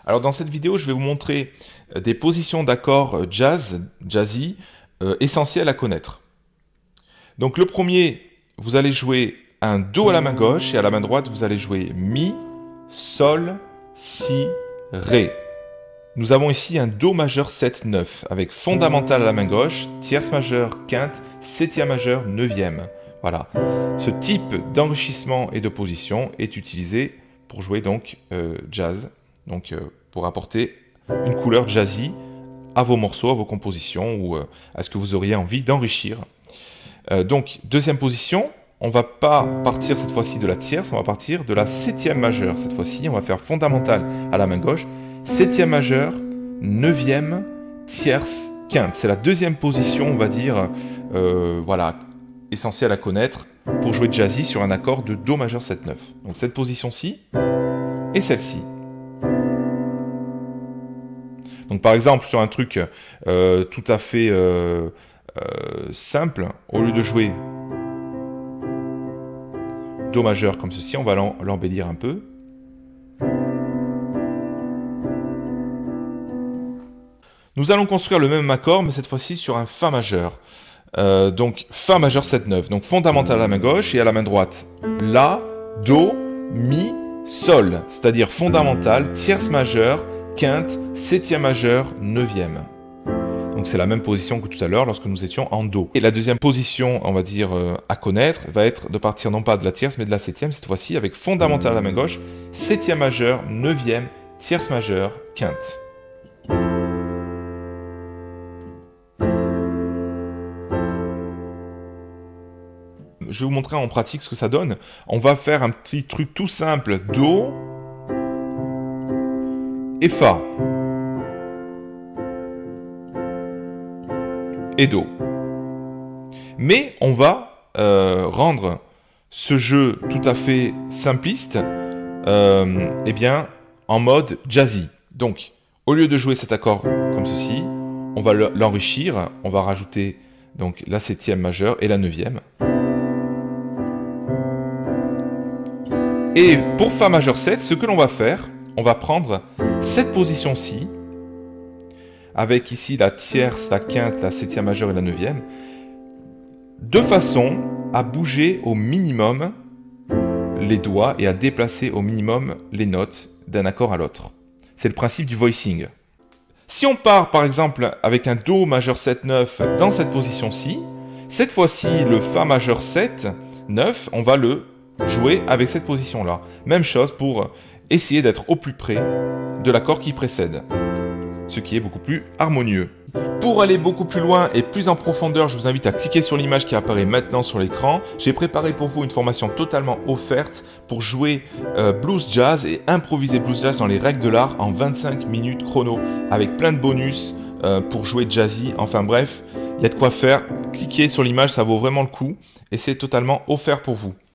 Alors dans cette vidéo, je vais vous montrer des positions d'accords jazzy, essentielles à connaître. Donc le premier, vous allez jouer un Do à la main gauche et à la main droite, vous allez jouer Mi, Sol, Si, Ré. Nous avons ici un Do majeur 7-9 avec fondamental à la main gauche, tierce majeure, quinte, septième majeur, neuvième. Voilà. Ce type d'enrichissement et de position est utilisé pour jouer donc jazz, donc pour apporter une couleur jazzy à vos morceaux, à vos compositions ou à ce que vous auriez envie d'enrichir. Donc deuxième position, on ne va pas partir cette fois-ci de la tierce, on va partir de la septième majeure. Cette fois-ci, on va faire fondamental à la main gauche, septième majeure, neuvième, tierce, quinte. C'est la deuxième position, on va dire, voilà, essentielle à connaître pour jouer jazzy sur un accord de Do majeur 7-9. Donc cette position-ci et celle-ci. Donc par exemple, sur un truc tout à fait simple, au lieu de jouer Do majeur comme ceci, on va l'embellir un peu. Nous allons construire le même accord, mais cette fois-ci sur un Fa majeur. Donc Fa majeur 7-9, donc fondamental à la main gauche et à la main droite. La, Do, Mi, Sol, c'est-à-dire fondamental, tierce majeure, quinte, septième majeure, neuvième. Donc c'est la même position que tout à l'heure lorsque nous étions en Do. Et la deuxième position, on va dire, à connaître, va être de partir non pas de la tierce mais de la septième, cette fois-ci avec fondamental à la main gauche, septième majeure, neuvième, tierce majeure, quinte. Je vais vous montrer en pratique ce que ça donne. On va faire un petit truc tout simple. Do et Fa. Et Do. Mais on va rendre ce jeu tout à fait simpliste eh bien, en mode jazzy. Donc, au lieu de jouer cet accord comme ceci, on va l'enrichir. On va rajouter donc, la septième majeure et la neuvième. Et pour Fa majeur 7, ce que l'on va faire, on va prendre cette position-ci, avec ici la tierce, la quinte, la septième majeure et la neuvième, de façon à bouger au minimum les doigts et à déplacer au minimum les notes d'un accord à l'autre. C'est le principe du voicing. Si on part par exemple avec un Do majeur 7-9 dans cette position-ci, cette fois-ci le Fa majeur 7-9, on va le jouer avec cette position-là. Même chose pour essayer d'être au plus près de l'accord qui précède, ce qui est beaucoup plus harmonieux. Pour aller beaucoup plus loin et plus en profondeur, je vous invite à cliquer sur l'image qui apparaît maintenant sur l'écran. J'ai préparé pour vous une formation totalement offerte pour jouer blues jazz et improviser blues jazz dans les règles de l'art en 25 minutes chrono, avec plein de bonus pour jouer jazzy. Enfin bref, il y a de quoi faire. Cliquez sur l'image, ça vaut vraiment le coup et c'est totalement offert pour vous.